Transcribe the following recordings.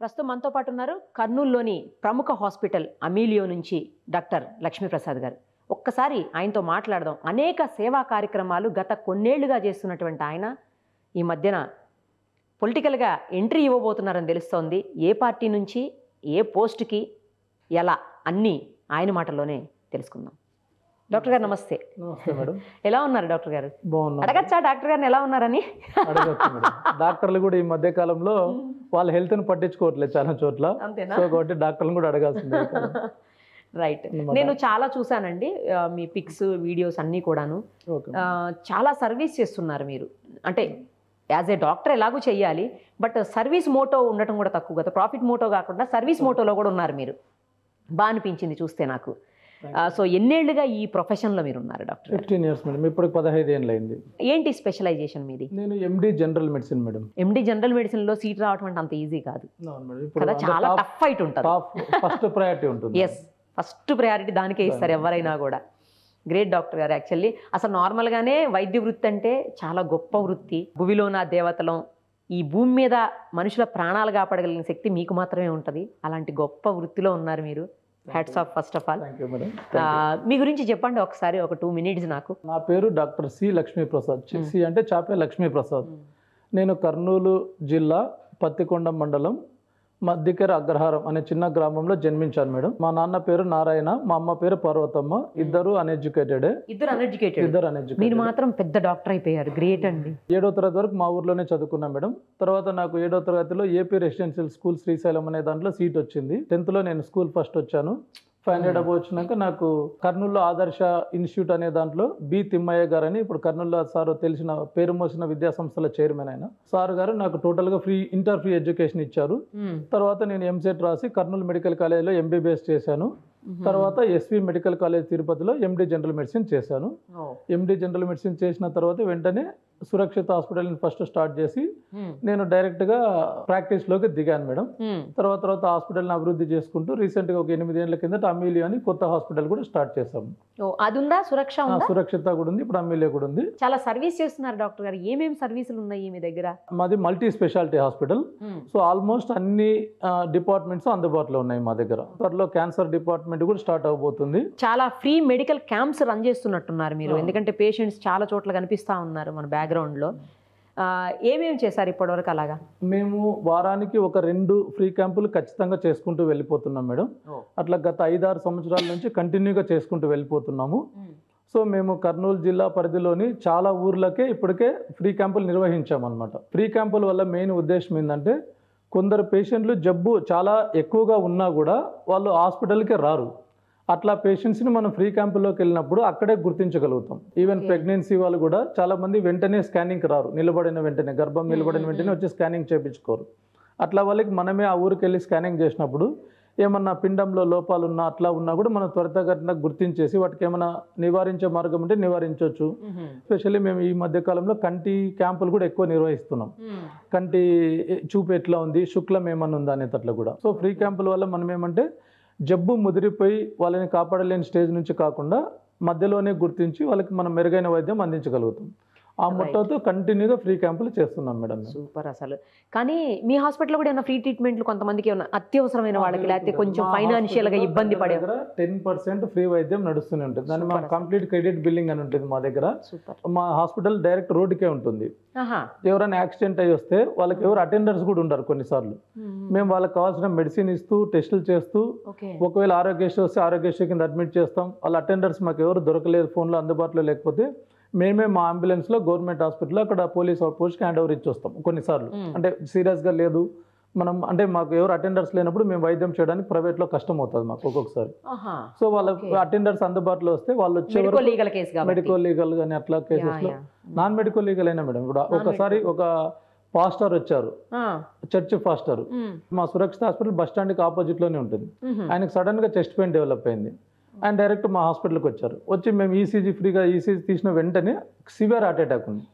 ప్రస్తుతం మనతో పాటు ఉన్నారు కర్నూలులోని ప్రముఖ హాస్పిటల్ అమీలియో నుంచి డాక్టర్ లక్ష్మీప్రసాద్ గారు. ఒక్కసారి ఆయనతో మాట్లాడదాం. అనేక సేవా కార్యక్రమాలు గత కొన్నేళ్లుగా చేస్తున్నటువంటి ఆయన ఈ మధ్యన పొలిటికల్గా ఎంట్రీ ఇవ్వబోతున్నారని తెలుస్తోంది. ఏ పార్టీ నుంచి ఏ పోస్ట్కి ఎలా అన్నీ ఆయన మాటల్లోనే తెలుసుకుందాం. డాక్టర్ గారు నమస్తే. నమస్తే మేడం. ఎలా ఉన్నారు డాక్టర్ గారు? బాగున్నా. అడగచ్చా డాక్టర్ గారిని ఎలా ఉన్నారని? అడగచ్చు మేడం. డాక్టర్లు కూడా ఈ మధ్య కాలంలో వాళ్ళ హెల్త్ని పట్టించుకోవట్లేదు చాలా చోట్ల. అంతేనా? సో కాబట్టి డాక్టర్లను కూడా అడగాల్సిందే. రైట్. నేను చాలా చూసానండి మీ పిక్స్ వీడియోస్ అన్నీ కూడాను. చాలా సర్వీస్ చేస్తున్నారు మీరు. అంటే యాజ్ ఏ డాక్టర్ ఎలాగూ చెయ్యాలి, బట్ సర్వీస్ మోటో ఉండటం కూడా తక్కువ కదా. ప్రాఫిట్ మోటో కాకుండా సర్వీస్ మోటోలో కూడా ఉన్నారు మీరు. బాగా అనిపించింది చూస్తే నాకు. సో ఎన్నేళ్లుగా ఈ ప్రొఫెషన్లో మీరు ఉన్నారు డాక్టర్? 15 years madam. ఇప్పుడు 15 ఏళ్ళు అయింది. ఏంటి స్పెషలైజేషన్ మీది? నేను MD general medicine madam. MD general మెడిసిన్లో సీట్ రావడం అంటే అంత ఈజీ కాదు కదా, చాలా టఫ్ ఫైట్ ఉంటుంది. ఫస్ట్ ప్రయారిటీ ఉంటుంది. ఎస్, ఫస్ట్ ప్రయారిటీ దానికే ఇస్తారు ఎవరైనా కూడా. గ్రేట్ డాక్టర్ గారు. యాక్చువల్లీ అసలు నార్మల్గానే వైద్య వృత్తి అంటే చాలా గొప్ప వృత్తి. భూమిలో నా దేవతలం, ఈ భూమి మీద మనుషుల ప్రాణాలు కాపాడగలిగిన శక్తి మీకు మాత్రమే ఉంటుంది. అలాంటి గొప్ప వృత్తిలో ఉన్నారు మీరు. Hats off first of all. మీ గురించి చెప్పండి ఒకసారి, ఒక 2 minutes నాకు. నా పేరు డాక్టర్ సి లక్ష్మీప్రసాద్. సి అంటే చాపే లక్ష్మీప్రసాద్. నేను కర్నూలు జిల్లా పత్తికొండ మండలం మధ్యకెర అగ్రహారం అనే చిన్న గ్రామంలో జన్మించాను మేడం. మా నాన్న పేరు నారాయణ, మా అమ్మ పేరు పార్వతమ్మ. ఇద్దరు అన్ఎడ్యుకేటెడ్. మీరు మాత్రం పెద్ద డాక్టర్ అయిపోయారు. గ్రేట్ అండి. 7వ తరగతి వరకు మా ఊర్లోనే చదువుకున్నా మేడం. తర్వాత నాకు 7వ తరగతిలో ఏపీ రెసిడెన్షియల్ స్కూల్ శ్రీశైలం అనే దాంట్లో సీట్ వచ్చింది. 10th లో నేను స్కూల్ ఫస్ట్ వచ్చాను. 500 అబౌవ్ వచ్చినాక నాకు కర్నూలులో ఆదర్శ ఇన్స్టిట్యూట్ అనే దాంట్లో బి తిమ్మయ్య గారు అని, ఇప్పుడు కర్నూలులో సార్ తెలిసిన పేరు మోసిన విద్యా సంస్థల చైర్మన్ అయిన సార్ గారు నాకు టోటల్గా ఇంటర్ ఫ్రీ ఎడ్యుకేషన్ ఇచ్చారు. తర్వాత నేను ఎంసెట్ రాసి కర్నూలు మెడికల్ కాలేజ్లో ఎంబీబీఎస్ చేశాను. తర్వాత ఎస్వి మెడికల్ కాలేజ్ తిరుపతిలో ఎండి జనరల్ మెడిసిన్ చేశాను. ఎండి జనరల్ మెడిసిన్ చేసిన తర్వాత వెంటనే సురక్షిత హాస్పిటల్ని ఫస్ట్ స్టార్ట్ చేసి నేను డైరెక్ట్గా ప్రాక్టీస్లోకి దిగాను మేడం. తర్వాత హాస్పిటల్ని అభివృద్ధి చేసుకుంటూ రీసెంట్గా ఒక 8 ఏళ్ల కిందట అమీలియో అని కొత్త హాస్పిటల్ కూడా స్టార్ట్ చేశాము. అది ఉందా? సురక్షిత కూడా ఉంది, ఇప్పుడు అమీలియో కూడా ఉంది. చాలా సర్వీస్ చేస్తున్నారు డాక్టర్ గారు. ఏమేమి సర్వీసులు ఉన్నాయి మీ దగ్గర? మాది multi speciality hospital. So almost అన్ని డిపార్ట్మెంట్స్ అందుబాటులో ఉన్నాయి మా దగ్గర. త్వరలో క్యాన్సర్ డిపార్ట్మెంట్ కూడా స్టార్ట్ అవబోతుంది. చాలా ఫ్రీ మెడికల్ క్యాంప్స్ రన్ చేస్తున్నట్టున్నారు మీరు, ఎందుకంటే పేషెంట్స్ చాలా చోట్ల కనిపిస్తా ఉన్నారు మన బ్యాక్గ్రౌండ్ లో. ఏమేమి చేశారు ఇప్పటివరకు? అలాగా మేము వారానికి ఒక 2 ఫ్రీ క్యాంపులు ఖచ్చితంగా చేసుకుంటూ వెళ్ళిపోతున్నాం మేడం. అట్లా గత 5-6 సంవత్సరాల నుంచి కంటిన్యూగా చేసుకుంటూ వెళ్ళిపోతున్నాము. సో మేము కర్నూలు జిల్లా పరిధిలోని చాలా ఊర్లకే ఇప్పటికే ఫ్రీ క్యాంపులు నిర్వహించామన్నమాట. ఫ్రీ క్యాంపుల వల్ల మెయిన్ ఉద్దేశం ఏంటంటే, కొందరు పేషెంట్లు జబ్బు చాలా ఎక్కువగా ఉన్నా కూడా వాళ్ళు హాస్పిటల్కి రారు. అట్లా పేషెంట్స్ని మనం ఫ్రీ క్యాంపుల్లోకి వెళ్ళినప్పుడు అక్కడే గుర్తించగలుగుతాం. ఈవెన్ ప్రెగ్నెన్సీ వాళ్ళు కూడా చాలా మంది వెంటనే స్కానింగ్కి రారు. నిలబడిన వెంటనే, గర్భం నిలబడిన వెంటనే వచ్చి స్కానింగ్ చేయించుకోరు. అట్లా వాళ్ళకి మనమే ఆ ఊరికి వెళ్ళి స్కానింగ్ చేసినప్పుడు ఏమన్నా పిండంలో లోపాలు ఉన్నా అట్లా ఉన్నా కూడా మనం త్వరితగతిన గుర్తించేసి వాటికి ఏమైనా నివారించే మార్గం ఉంటే నివారించవచ్చు. ఎస్పెషల్లీ మేము ఈ మధ్య కాలంలో కంటి క్యాంపులు కూడా ఎక్కువ నిర్వహిస్తున్నాం. కంటి చూపు ఎట్లా ఉంది, శుక్లం ఏమన్నా ఉందా అనేటట్లు కూడా. సో ఫ్రీ క్యాంపుల వల్ల మనం ఏమంటే జబ్బు ముదిరిపోయి వాళ్ళని కాపాడలేని స్టేజ్ నుంచి కాకుండా మధ్యలోనే గుర్తించి వాళ్ళకి మనం మెరుగైన వైద్యం అందించగలుగుతాం. ఆ మొట్టతో కంటిన్యూగా ఫ్రీ క్యాంపులు చేస్తున్నాం మేడం. సూపర్. అసలు కానీ మీ హాస్పిటల్ కూడా ఏమైనా ఫ్రీ ట్రీట్మెంట్లు కొంతమందికి ఏమైనా అత్యవసరమైన వాళ్ళకి, లేకపోతే కొంచెం ఫైనాన్షియల్గా ఇబ్బంది పడే 10% ఫ్రీ వైద్యం నడుస్తూనే ఉంటుంది. దాన్ని మా కంప్లీట్ క్రెడిట్ బిల్లింగ్ అని ఉంటుంది మా దగ్గర. మా హాస్పిటల్ డైరెక్ట్ రోడ్డుకే ఉంటుంది. ఎవరైనా యాక్సిడెంట్ అయ్యి వస్తే వాళ్ళకి ఎవరు అటెండర్స్ కూడా ఉండరు కొన్నిసార్లు. మేము వాళ్ళకి కావాల్సిన మెడిసిన్ ఇస్తూ టెస్టులు చేస్తూ, ఒకవేళ ఆరోగ్యశ్రీ వస్తే ఆరోగ్యశ్రీ కింద అడ్మిట్ చేస్తాం. వాళ్ళ అటెండర్స్ మాకు ఎవరు దొరకలేదు, ఫోన్లో అందుబాటులో లేకపోతే మేమే మా అంబులెన్స్లో గవర్నమెంట్ హాస్పిటల్లో అక్కడ పోలీస్ అవుట్ పోస్ట్కి హ్యాండ్ ఓవర్ ఇచ్చి వస్తాం. కొన్నిసార్లు అంటే సీరియస్గా లేదు మనం అంటే మాకు ఎవరు అటెండర్స్ లేనప్పుడు మేము వైద్యం చేయడానికి ప్రైవేట్లో కష్టం అవుతుంది మాకు ఒక్కొక్కసారి. సో వాళ్ళ అటెండర్స్ అందుబాటులో వస్తే వాళ్ళు వచ్చే మెడికో లీగల్ కానీ అట్లా కేసెస్లో నాన్ మెడికో లీగల్ అయినా మేడం. ఇప్పుడు ఒకసారి ఒక పాస్టర్ వచ్చారు, చర్చ్ పాస్టర్, మా సురక్షిత హాస్పిటల్ బస్ స్టాండ్కి ఆపోజిట్లోనే ఉంటుంది. ఆయనకు సడన్గా చెస్ట్ పెయిన్ డెవలప్ అయింది. ఆయన డైరెక్ట్ మా హాస్పిటల్కి వచ్చి మేము ఈసీజీ ఫ్రీగా ఈసీజీ తీసిన వెంటనే సివియర్ హార్ట్ అటాక్ ఉంది.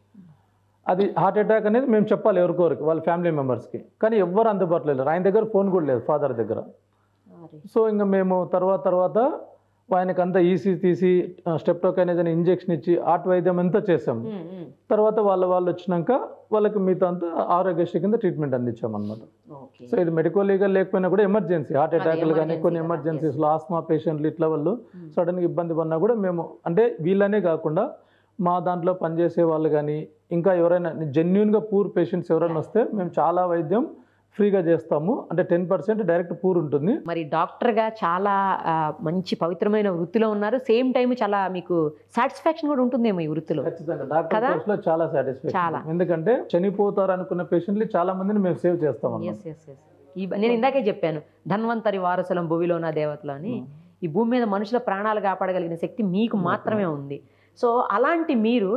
అది హార్ట్ అటాక్ అనేది మేము చెప్పాలి ఎవరికొరికి, వాళ్ళ ఫ్యామిలీ మెంబర్స్కి, కానీ ఎవ్వరు అందుబాటులో లేరు. ఆయన దగ్గర ఫోన్ కూడా లేదు, ఫాదర్ దగ్గర. సో ఇంకా మేము తర్వాత ఆయనకు అంతా ఈసీ తీసి స్టెప్టోకైనజ్ అనే ఇంజెక్షన్ ఇచ్చి ఆర్ట్ వైద్యం అంతా చేసాము. తర్వాత వాళ్ళు వచ్చినాక వాళ్ళకి మిగతా అంతా ఆరోగ్యశ్రీ కింద ట్రీట్మెంట్ అందించామన్నమాట. సో ఇది మెడికల్ లీగల్ లేకపోయినా కూడా ఎమర్జెన్సీ హార్ట్ అటాక్లు కానీ కొన్ని ఎమర్జెన్సీస్లో ఆస్మా పేషెంట్లు ఇట్లా వాళ్ళు సడన్గా ఇబ్బంది పడినా కూడా మేము అంటే వీళ్ళనే కాకుండా మా దాంట్లో పనిచేసే వాళ్ళు కానీ ఇంకా ఎవరైనా జెన్యున్గా పూర్ పేషెంట్స్ ఎవరైనా వస్తే మేము చాలా వైద్యం ఫ్రీగా చేస్తాము. అంటే 10% డైరెక్ట్ పూర్ ఉంటుంది. మరి డాక్టర్గా చాలా మంచి పవిత్రమైన వృత్తిలో ఉన్నారు. సేమ్ టైం చాలా మీకు సాటిస్ఫాక్షన్ కూడా ఉంటుందేమో ఈ వృత్తిలో. ఖచ్చితంగా డాక్టర్ కోర్సులో చాలా సాటిస్ఫాక్షన్. ఎందుకంటే చనిపోతారు అనుకున్న పేషెంట్లు చాలా మందిని మేము సేవ్ చేస్తాం. నేను ఇందాకే చెప్పాను, ధన్వంతరి వారసులం భూమిలోన దేవతలు అని. ఈ భూమి మీద మనుషుల ప్రాణాలు కాపాడగలిగిన శక్తి మీకు మాత్రమే ఉంది. సో అలాంటి మీరు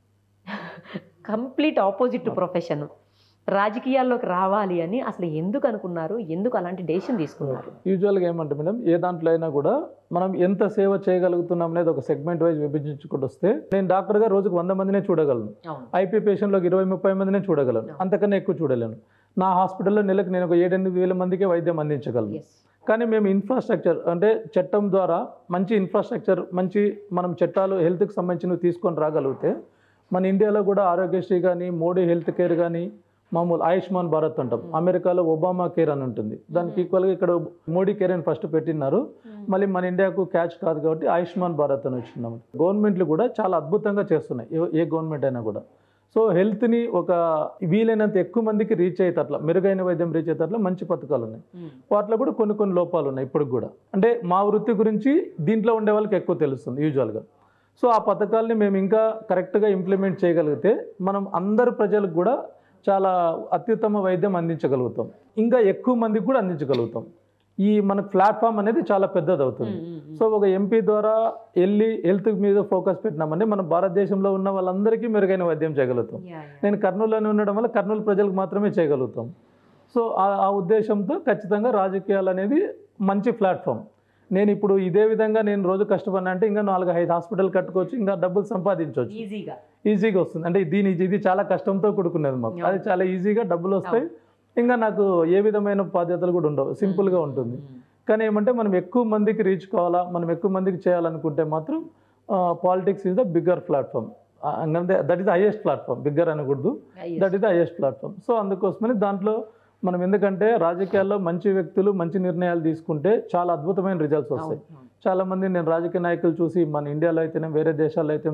కంప్లీట్ ఆపోజిట్ ప్రొఫెషన్ రాజకీయాల్లోకి రావాలి అని అసలు ఎందుకు అనుకున్నారు? ఎందుకు అలాంటి డెసిషన్ తీసుకున్నారు? యూజువల్గా ఏమంటే మేడం, ఏ దాంట్లో అయినా కూడా మనం ఎంత సేవ చేయగలుగుతున్నాం అనేది ఒక సెగ్మెంట్ వైజ్ విభజించుకుంటూ వస్తే, నేను డాక్టర్గా రోజుకు 100 మందినే చూడగలను. ఐపీ పేషెంట్లోకి 20-30 మందినే చూడగలను, అంతకన్నా ఎక్కువ చూడలేను. నా హాస్పిటల్లో నెలకు నేను ఒక 7-8 వేల మందికే వైద్యం అందించగలను. కానీ మేము ఇన్ఫ్రాస్ట్రక్చర్ అంటే చట్టం ద్వారా మంచి ఇన్ఫ్రాస్ట్రక్చర్, మంచి మనం చట్టాలు హెల్త్కి సంబంధించినవి తీసుకొని రాగలిగితే మన ఇండియాలో కూడా ఆరోగ్యశ్రీ కానీ, మోడీ హెల్త్ కేర్ కానీ, మామూలు ఆయుష్మాన్ భారత్ అంటాం, అమెరికాలో ఒబామా కేర్ అని ఉంటుంది, దానికి ఈక్వల్గా ఇక్కడ మోడీ కేర్ అని ఫస్ట్ పెట్టినారు. మళ్ళీ మన ఇండియాకు క్యాచ్ కాదు కాబట్టి ఆయుష్మాన్ భారత్ అని వచ్చిందాం. గవర్నమెంట్లు కూడా చాలా అద్భుతంగా చేస్తున్నాయి, ఏ గవర్నమెంట్ అయినా కూడా. సో హెల్త్ని ఒక వీలైనంత ఎక్కువ మందికి రీచ్ అయ్యేటట్ల, మెరుగైన వైద్యం రీచ్ అయ్యేటట్ల మంచి పథకాలు ఉన్నాయి. వాటిలో కూడా కొన్ని లోపాలు ఉన్నాయి ఇప్పుడు కూడా. అంటే మా వృత్తి గురించి దీంట్లో ఉండే వాళ్ళకి ఎక్కువ తెలుస్తుంది యూజువల్గా. సో ఆ పథకాలని మేము ఇంకా కరెక్ట్గా ఇంప్లిమెంట్ చేయగలిగితే మనం అందరు ప్రజలకు కూడా చాలా అత్యుత్తమ వైద్యం అందించగలుగుతాం, ఇంకా ఎక్కువ మందికి కూడా అందించగలుగుతాం. ఈ మన ప్లాట్ఫామ్ అనేది చాలా పెద్దది అవుతుంది. సో ఒక ఎంపీ ద్వారా వెళ్ళి హెల్త్ మీద ఫోకస్ పెట్టినామంటే మనం భారతదేశంలో ఉన్న వాళ్ళందరికీ మెరుగైన వైద్యం చేయగలుగుతాం. నేను కర్నూలులోనే ఉండడం వల్ల కర్నూలు ప్రజలకు మాత్రమే చేయగలుగుతాం. సో ఆ ఉద్దేశంతో ఖచ్చితంగా రాజకీయాలు అనేది మంచి ప్లాట్ఫామ్. నేను ఇప్పుడు ఇదే విధంగా నేను రోజు కష్టపడినా అంటే ఇంకా 4-5 హాస్పిటల్ కట్టుకోవచ్చు, ఇంకా డబ్బులు సంపాదించవచ్చు, ఈజీగా వస్తుంది. అంటే ఇది చాలా కష్టంతో కూడుకున్నది మాకు, అది చాలా ఈజీగా డబ్బులు వస్తాయి, ఇంకా నాకు ఏ విధమైన బాధ్యతలు కూడా ఉండవు, సింపుల్గా ఉంటుంది. కానీ ఏమంటే మనం ఎక్కువ మందికి రీచ్ కావాలా, మనం ఎక్కువ మందికి చేయాలనుకుంటే మాత్రం politics is the bigger platform. That is the highest platform, bigger అనకూడదు, that is the highest platform. So అందుకోసమని దాంట్లో మనం ఎందుకంటే రాజకీయాల్లో మంచి వ్యక్తులు మంచి నిర్ణయాలు తీసుకుంటే చాలా అద్భుతమైన రిజల్ట్స్ వస్తాయి. చాలామంది నేను రాజకీయ నాయకులు చూసి మన ఇండియాలో అయితేనే వేరే దేశాల్లో అయితే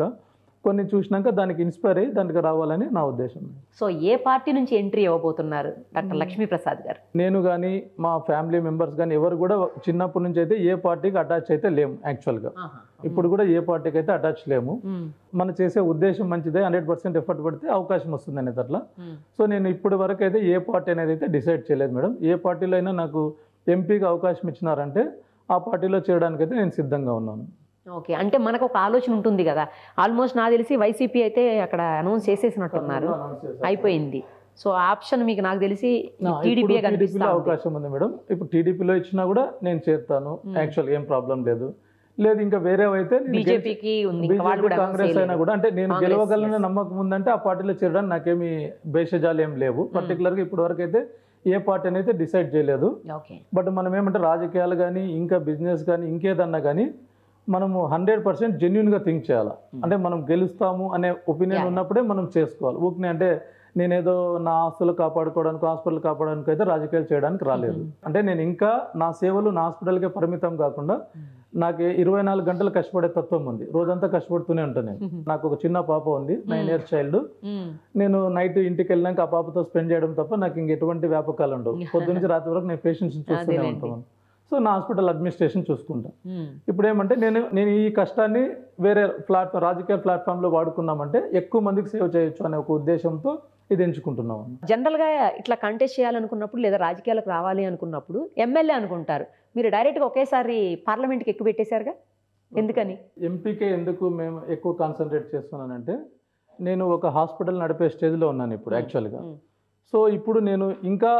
చూసినాక దానికి ఇన్స్పైర్ అయ్యి దానికి రావాలని నా ఉద్దేశం. సో ఏ పార్టీ నుంచి ఎంట్రీ ఇవ్వబోతున్నారు డాక్టర్ లక్ష్మీప్రసాద్ గారు? నేను కానీ మా ఫ్యామిలీ మెంబర్స్ కానీ ఎవరు కూడా చిన్నప్పటి నుంచి అయితే ఏ పార్టీకి అటాచ్ అయితే లేము. యాక్చువల్గా ఇప్పుడు కూడా ఏ పార్టీకి అయితే అటాచ్ లేము. మనం చేసే ఉద్దేశం మంచిదే, 100% ఎఫర్ట్ పడితే అవకాశం వస్తుంది అనేది అట్లా. సో నేను ఇప్పటి వరకు అయితే ఏ పార్టీ అనేది అయితే డిసైడ్ చేయలేదు మేడం. ఏ పార్టీలో అయినా నాకు ఎంపీకి అవకాశం ఇచ్చినారంటే ఆ పార్టీలో చేయడానికి అయితే నేను సిద్ధంగా ఉన్నాను. ఓకే, అంటే మనకు ఒక ఆలోచన ఉంటుంది కదా. ఆల్మోస్ట్ నాకు తెలిసి వైసీపీ అయితే అక్కడ అనౌన్స్ చేసేసినట్టున్నారు, అయిపోయింది. సో ఆప్షన్ మీకు నాకు తెలిసి టీడీపీలో అవకాశం ఉంది మేడం. ఇప్పుడు టీడీపీలో ఇచ్చినా కూడా నేను చేస్తాను, యాక్చువల్ ఏం ప్రాబ్లం లేదు. ఇంకా వేరే అయితే బీజేపీకి కాంగ్రెస్ అయినా కూడా అంటే నేను గెలవగలన నమ్మకం ఉందంటే ఆ పార్టీలో చేరడానికి నాకేమి భేషజాలు ఏం లేవు. పర్టికులర్గా ఇప్పటి వరకు అయితే ఏ పార్టీ అయితే డిసైడ్ చేయలేదు. బట్ మనం ఏమంటే రాజకీయాలు కానీ ఇంకా బిజినెస్ కానీ ఇంకేదన్నా కానీ మనము 100% జెన్యున్గా థింక్ చేయాలి. అంటే మనం గెలుస్తాము అనే ఒపీనియన్ ఉన్నప్పుడే మనం చేసుకోవాలి. ఊరికనే అంటే నేనేదో నా ఆస్తులు కాపాడుకోవడానికి హాస్పిటల్ కాపాడడానికి అయితే రాజకీయాలు చేయడానికి రాలేదు. అంటే నేను ఇంకా నా సేవలు నా హాస్పిటల్కే పరిమితం కాకుండా నాకు 24 గంటలు కష్టపడే తత్వం ఉంది. రోజంతా కష్టపడుతూనే ఉంటాను నేను. నాకు ఒక చిన్న పాప ఉంది, 9 years చైల్డ్. నేను నైట్ ఇంటికి వెళ్ళినాక ఆ పాపతో స్పెండ్ చేయడం తప్ప నాకు ఇంక ఎటువంటి వ్యాపకాలు ఉండవు. పొద్దు నుంచి రాత్రి వరకు నేను పేషెంట్స్ చూస్తూనే ఉంటాను. సో నా హాస్పిటల్ అడ్మినిస్ట్రేషన్ చూసుకుంటాను. ఇప్పుడు ఏమంటే నేను ఈ కష్టాన్ని వేరే రాజకీయ ప్లాట్ఫామ్లో వాడుకున్నామంటే ఎక్కువ మందికి సేవ చేయొచ్చు అనే ఒక ఉద్దేశంతో ఇది ఎంచుకుంటున్నాం. జనరల్గా ఇట్లా కంటెస్ట్ చేయాలనుకున్నప్పుడు లేదా రాజకీయాలకు రావాలి అనుకున్నప్పుడు ఎమ్మెల్యే అనుకుంటారు, మీరు డైరెక్ట్గా ఒకేసారి పార్లమెంట్కి ఎక్కువ పెట్టేశారుగా, ఎందుకని? ఎంపీకే ఎందుకు మేము ఎక్కువ కాన్సన్ట్రేట్ చేస్తున్నానంటే నేను ఒక హాస్పిటల్ నడిపే స్టేజ్లో ఉన్నాను ఇప్పుడు యాక్చువల్గా. సో ఇప్పుడు నేను ఇంకా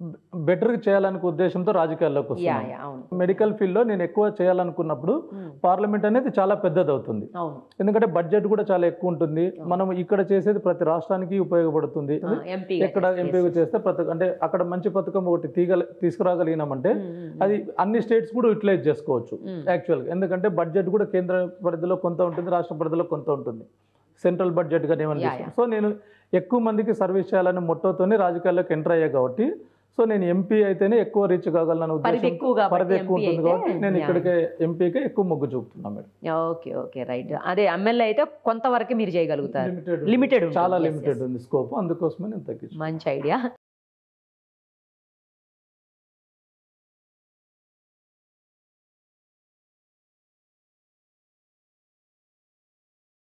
బెటర్ చేయాలనే ఉద్దేశంతో రాజకీయాల్లోకి యా వస్తున్నాను. యా అవును మెడికల్ ఫీల్డ్లో నేను ఎక్కువ చేయాలనుకున్నప్పుడు పార్లమెంట్ అనేది చాలా పెద్దది అవుతుంది. అవును ఎందుకంటే బడ్జెట్ కూడా చాలా ఎక్కువ ఉంటుంది. మనం ఇక్కడ చేసేది ప్రతి రాష్ట్రానికి ఉపయోగపడుతుంది. ఎంపీ ఎక్కడ ఎంపీగా చేస్తే అంటే అక్కడ మంచి పథకం ఒకటి తీసుకురాగలిగినామంటే అది అన్ని స్టేట్స్ కూడా యూటిలైజ్ చేసుకోవచ్చు యాక్చువల్గా. ఎందుకంటే బడ్జెట్ కూడా కేంద్ర పరిధిలో కొంత ఉంటుంది, రాష్ట్ర పరిధిలో కొంత ఉంటుంది, సెంట్రల్ బడ్జెట్ కానీ ఏమని తీసుకుంటాం. సో నేను ఎక్కువ మందికి సర్వీస్ చేయాలనే మొట్టతోనే రాజకీయాల్లోకి ఎంటర్ అయ్యా కాబట్టి, సో నేను ఎంపీ అయితేనే ఎక్కువ రీచ్ కాగలను పరిధి ఎక్కువ కాబట్టి, పరిధి ఎక్కువ MP ఉంటుంది అయితే, కాబట్టి నేను ఇక్కడికే ఎంపీకే ఎక్కువ మొగ్గు చూపుతున్నాను మేడం. Okay okay right. అదే ఎమ్మెల్యే అయితే కొంతవరకు మీరు చేయగలుగుతారు. లిమిటెడ్ లిమిటెడ్ చాలా లిమిటెడ్ ఉంది స్కోప్, అందుకోసమే నేను తగ్గించాను. మంచి ఐడియా.